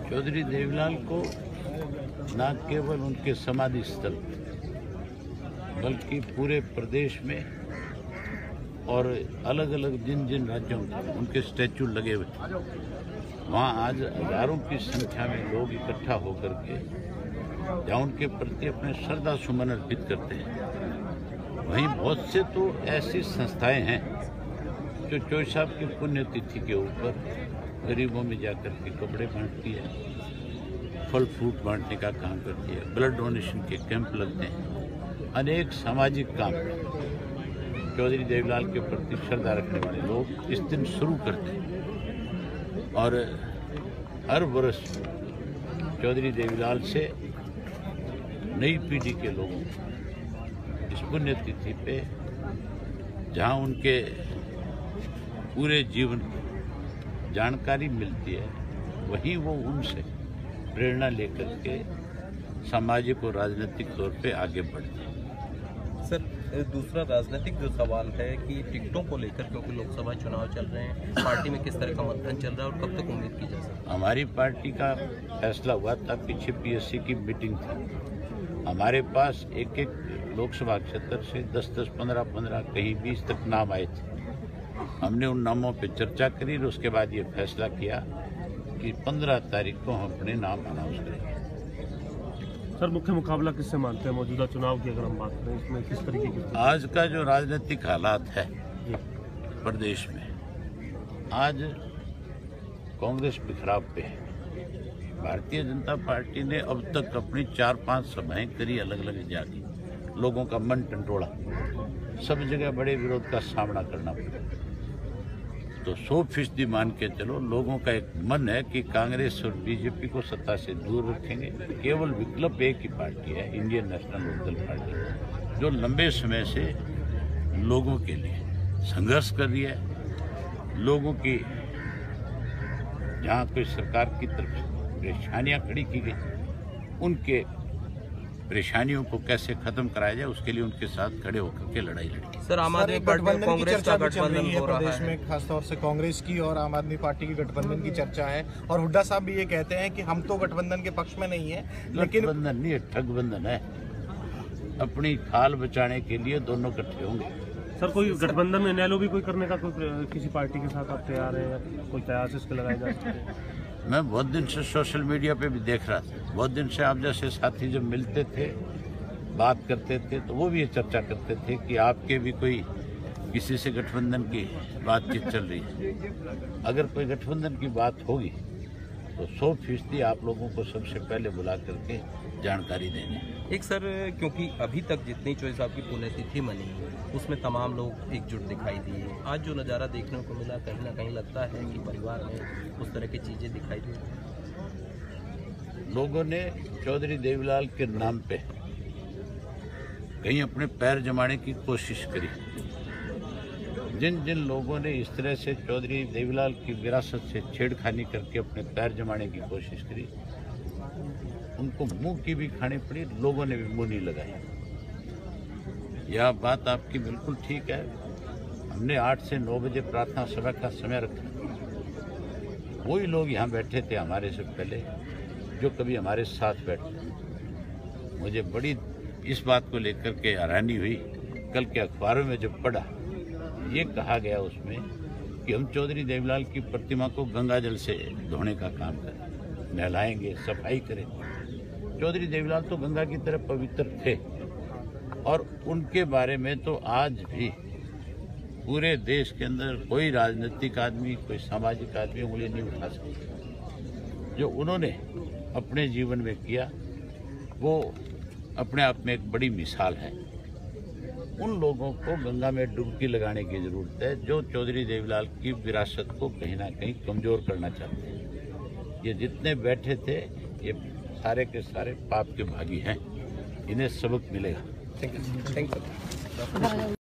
चौधरी देवीलाल को न केवल उनके समाधि स्थल बल्कि पूरे प्रदेश में और अलग अलग जिन जिन राज्यों में उनके स्टैचू लगे हुए थे, वहाँ आज हजारों की संख्या में लोग इकट्ठा होकर के जहाँ उनके प्रति अपने श्रद्धा सुमन अर्पित करते हैं। वहीं बहुत से तो ऐसी संस्थाएं हैं जो चौधरी साहब की पुण्यतिथि के ऊपर गरीबों में जाकर के कपड़े बांटती है, फल फ्रूट बांटने का काम करती है, ब्लड डोनेशन के कैंप लगते हैं, अनेक सामाजिक काम चौधरी देवीलाल के प्रति श्रद्धा रखने वाले लोग इस दिन शुरू करते हैं। और हर वर्ष चौधरी देवीलाल से नई पीढ़ी के लोगों इस पुण्यतिथि पे जहाँ उनके पूरे जीवन की जानकारी मिलती है, वहीं वो उनसे प्रेरणा लेकर के सामाजिक और राजनीतिक तौर पे आगे बढ़ते हैं। सर, दूसरा राजनीतिक जो सवाल है कि टिकटों को लेकर, क्योंकि लोकसभा चुनाव चल रहे हैं, पार्टी में किस तरह का मंथन चल रहा है और कब तक उम्मीद की जा सकती है? हमारी पार्टी का फैसला हुआ था, पीछे पीएससी की मीटिंग थी, हमारे पास एक एक लोकसभा क्षेत्र से 10-10, 15-15, कहीं 20 तक नाम आए थे। हमने उन नामों पे चर्चा करी और उसके बाद ये फैसला किया कि 15 तारीख को हम अपने नाम अनाउंस करेंगे। सर, मुख्य मुकाबला किससे मानते हैं मौजूदा चुनाव की अगर हम बात करें, इसमें किस तरीके की? आज का जो राजनीतिक हालात है प्रदेश में, आज कांग्रेस बिखराव पे है। भारतीय जनता पार्टी ने अब तक अपनी 4-5 सभाएं करी, अलग अलग जाके लोगों का मन टंटोड़ा, सब जगह बड़े विरोध का सामना करना पड़ा। तो 100% मान के चलो, लोगों का एक मन है कि कांग्रेस और बीजेपी को सत्ता से दूर रखेंगे। केवल विकल्प एक ही पार्टी है, इंडियन नेशनल लोकदल पार्टी, जो लंबे समय से लोगों के लिए संघर्ष कर रही है। लोगों की जहाँ कोई सरकार की तरफ से परेशानियां खड़ी की गई, उनके परेशानियों को कैसे खत्म कराया जाए, उसके लिए उनके साथ खड़े होकर के लड़ाई लड़ी। सर, आम आदमी पार्टी और कांग्रेस का गठबंधन हो रहा प्रदेश में, खासतौर से कांग्रेस की और आम आदमी पार्टी की गठबंधन की चर्चा है, और हुड्डा साहब भी ये कहते हैं कि हम तो गठबंधन के पक्ष में नहीं है, लेकिन गठबंधन नहीं है, ठगबंधन है। अपनी खाल बचाने के लिए दोनों इकट्ठे होंगे। सर, कोई गठबंधन में इनेलो भी कोई करने का कोई किसी पार्टी के साथ आप तैयार हैं या कोई प्रयास इसके लगाए जा सकते हैं? मैं बहुत दिन से सोशल मीडिया पे भी देख रहा था, बहुत दिन से आप जैसे साथी जब मिलते थे, बात करते थे, तो वो भी ये चर्चा करते थे कि आपके भी कोई किसी से गठबंधन की बातचीत चल रही है। अगर कोई गठबंधन की बात होगी तो 100% आप लोगों को सबसे पहले बुला करके जानकारी देंगे। एक सर, क्योंकि अभी तक जितनी चौधरी साहब की पुण्यतिथि मनी, उसमें तमाम लोग एकजुट दिखाई दिए। आज जो नज़ारा देखने को मिला, कहीं ना कहीं लगता है कि परिवार में उस तरह की चीज़ें दिखाई दी। लोगों ने चौधरी देवीलाल के नाम पे कहीं अपने पैर जमाने की कोशिश करी। जिन जिन लोगों ने इस तरह से चौधरी देवीलाल की विरासत से छेड़खानी करके अपने पैर जमाने की कोशिश करी, उनको मुंह की भी खानी पड़ी, लोगों ने भी मुंह नहीं लगाई। यह बात आपकी बिल्कुल ठीक है। हमने 8 से 9 बजे प्रार्थना सभा का समय रखा। वही लोग यहाँ बैठे थे हमारे से पहले, जो कभी हमारे साथ बैठे। मुझे बड़ी इस बात को लेकर के हैरानी हुई, कल के अखबारों में जब पढ़ा, ये कहा गया उसमें कि हम चौधरी देवीलाल की प्रतिमा को गंगा जल से धोने का काम करें, नहलाएंगे, सफाई करेंगे। चौधरी देवीलाल तो गंगा की तरह पवित्र थे, और उनके बारे में तो आज भी पूरे देश के अंदर कोई राजनीतिक आदमी, कोई सामाजिक आदमी उंगली नहीं उठा सकता। जो उन्होंने अपने जीवन में किया, वो अपने आप में एक बड़ी मिसाल है। उन लोगों को गंगा में डुबकी लगाने की जरूरत है जो चौधरी देवीलाल की विरासत को कहीं ना कहीं कमजोर करना चाहते हैं। ये जितने बैठे थे, ये सारे के सारे पाप के भागी हैं, इन्हें सबक मिलेगा। Thank you.